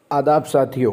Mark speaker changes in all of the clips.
Speaker 1: आदाब साथियों,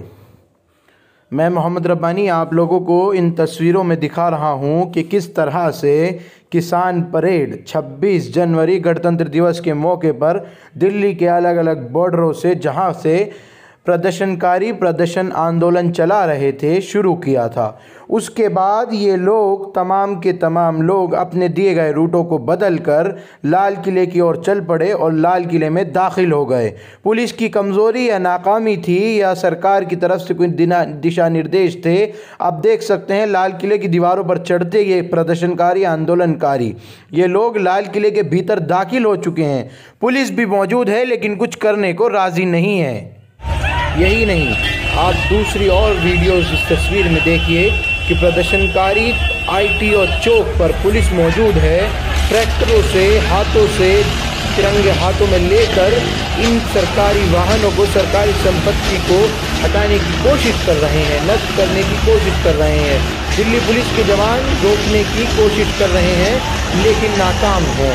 Speaker 1: मैं मोहम्मद रब्बानी आप लोगों को इन तस्वीरों में दिखा रहा हूं कि किस तरह से किसान परेड 26 जनवरी गणतंत्र दिवस के मौके पर दिल्ली के अलग अलग बॉर्डरों से जहां से प्रदर्शनकारी प्रदर्शन आंदोलन चला रहे थे शुरू किया था। उसके बाद ये लोग तमाम के तमाम लोग अपने दिए गए रूटों को बदल कर लाल किले की ओर चल पड़े और लाल किले में दाखिल हो गए। पुलिस की कमज़ोरी या नाकामी थी या सरकार की तरफ से कोई दिशा निर्देश थे, अब देख सकते हैं लाल किले की दीवारों पर चढ़ते ये प्रदर्शनकारी आंदोलनकारी ये लोग लाल किले के भीतर दाखिल हो चुके हैं। पुलिस भी मौजूद है लेकिन कुछ करने को राज़ी नहीं है। यही नहीं, आप दूसरी और वीडियोस इस तस्वीर में देखिए कि प्रदर्शनकारी ITO चौक पर पुलिस मौजूद है। ट्रैक्टरों से हाथों से तिरंगे हाथों में लेकर इन सरकारी वाहनों को, सरकारी संपत्ति को हटाने की कोशिश कर रहे हैं, नष्ट करने की कोशिश कर रहे हैं। दिल्ली पुलिस के जवान रोकने की कोशिश कर रहे हैं लेकिन नाकाम हैं।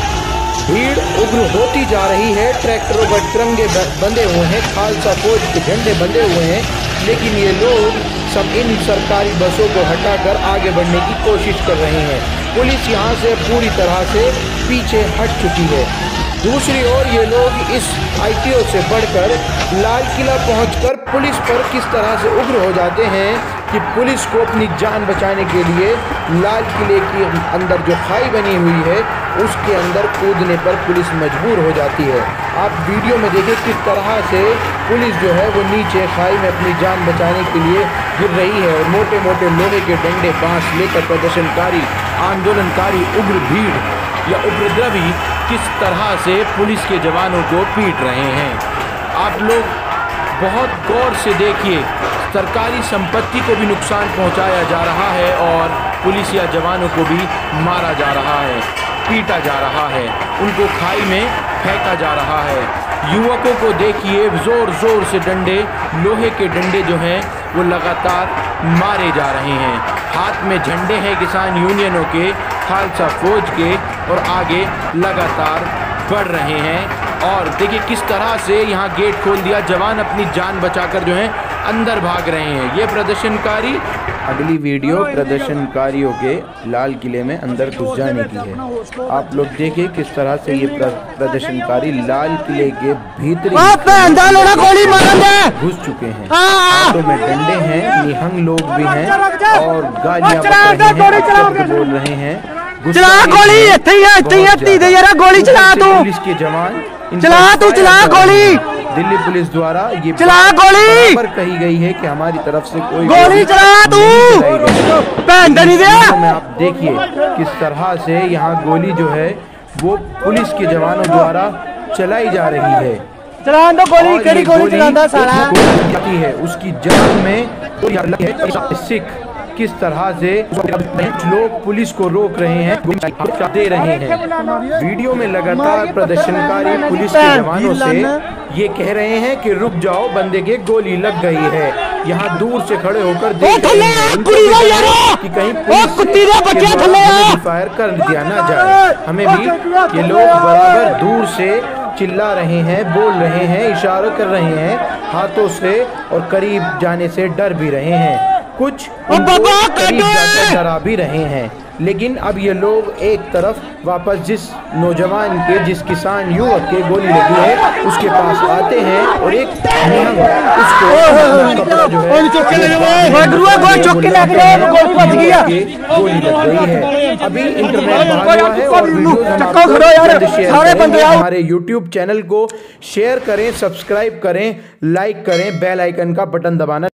Speaker 1: भीड़ उग्र होती जा रही है। ट्रैक्टरों पर तिरंगे बंधे हुए हैं, खालसा फौज के झंडे बंधे हुए हैं, लेकिन ये लोग सब इन सरकारी बसों को हटाकर आगे बढ़ने की कोशिश कर रहे हैं। पुलिस यहाँ से पूरी तरह से पीछे हट चुकी है। दूसरी ओर ये लोग इस ITO से बढ़कर लाल किला पहुंचकर पुलिस पर किस तरह से उग्र हो जाते हैं कि पुलिस को अपनी जान बचाने के लिए लाल किले के अंदर जो खाई बनी हुई है उसके अंदर कूदने पर पुलिस मजबूर हो जाती है। आप वीडियो में देखिए किस तरह से पुलिस जो है वो नीचे खाई में अपनी जान बचाने के लिए गिर रही है और मोटे मोटे लोहे के डंडे बांस लेकर प्रदर्शनकारी आंदोलनकारी उग्र भीड़ या उपद्रवी किस तरह से पुलिस के जवानों को पीट रहे हैं। आप लोग बहुत गौर से देखिए, सरकारी संपत्ति को भी नुकसान पहुंचाया जा रहा है और पुलिस या जवानों को भी मारा जा रहा है, पीटा जा रहा है, उनको खाई में फेंका जा रहा है। युवकों को देखिए, ज़ोर ज़ोर से डंडे, लोहे के डंडे जो हैं वो लगातार मारे जा रहे हैं। हाथ में झंडे हैं किसान यूनियनों के, खालसा फौज के, और आगे लगातार बढ़ रहे हैं। और देखिए किस तरह से यहाँ गेट खोल दिया, जवान अपनी जान बचाकर जो है अंदर भाग रहे हैं। ये प्रदर्शनकारी, अगली वीडियो प्रदर्शनकारियों के लाल किले में अंदर घुस जाने की है। आप लोग देखिए किस तरह से ये प्रदर्शनकारी लाल किले के भीतर घुस चुके हैं। हाथों में डंडे हैं, निहंग लोग भी हैं और गालियां बोल रहे हैं।
Speaker 2: चला गोली, गोली चला तू,
Speaker 1: पुलिस के जवान
Speaker 2: चला गोली।
Speaker 1: दिल्ली पुलिस द्वारा ये
Speaker 2: चला गोली
Speaker 1: पर कही गई है कि हमारी तरफ से कोई
Speaker 2: गोली चला तू।
Speaker 1: में आप देखिए किस तरह से यहाँ गोली जो है वो पुलिस के जवानों द्वारा चलाई जा रही है।
Speaker 2: चला दो गोली, कड़ी गोली चलाता साला
Speaker 1: है उसकी जान में सिख किस तरह से लोग पुलिस को रोक रहे हैं, दे रहे हैं। वीडियो में लगातार प्रदर्शनकारी पुलिस के जवानों से ये कह रहे हैं कि रुक जाओ, बंदे के गोली लग गई है। यहाँ दूर से खड़े होकर देख रहे हैं कि कहीं पुलिस फायर कर दिया ना जाए। हमें भी ये लोग बराबर दूर से चिल्ला रहे हैं, बोल रहे हैं, इशारों कर रहे हैं हाथों से और करीब जाने से डर भी रहे हैं। कुछ करीब जाकर डरा भी रहे हैं। लेकिन अब ये लोग एक तरफ वापस जिस नौजवान के, जिस किसान युवक के गोली लगी है उसके पास आते हैं और एक निहंग उसको कपड़ा जो है गोली लग गई है। अभी इंटरनेट भागा हुआ है और वीडियो हमारे YouTube चैनल को शेयर करें, सब्सक्राइब करें, लाइक करें, बेल आइकन का बटन दबाना